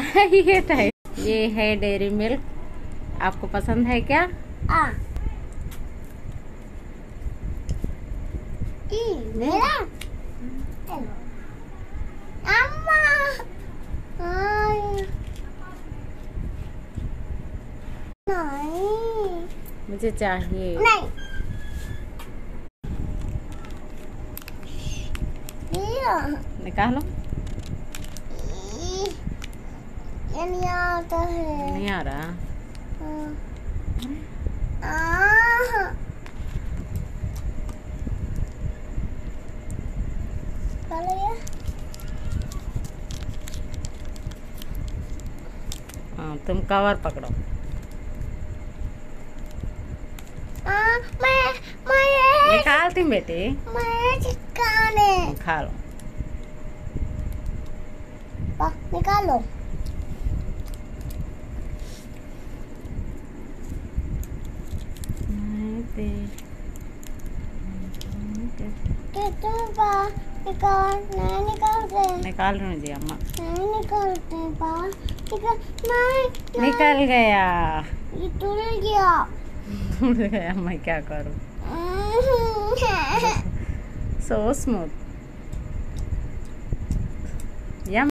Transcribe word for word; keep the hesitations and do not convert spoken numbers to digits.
ये टाइप ये है डेयरी मिल्क, आपको पसंद है क्या? आ मेरा अम्मा नहीं मुझे चाहिए। नहीं निकालो। ये नहीं आता है। नहीं आ रहा। हाँ तुम कवर पकड़ो। आ, मैं मैं निकालती बेटी। मैं चिकाने खा लो। निकालो। निकाल नहीं निकालते। निकाल रही हूँ जी अम्मा। नहीं निकालते पा निकाल नहीं निकल गया। ये टूट गया। टूट गया मैं क्या करूँ। So smooth.